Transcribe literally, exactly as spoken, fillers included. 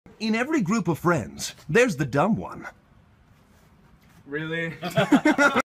In every group of friends, there's the dumb one. Really?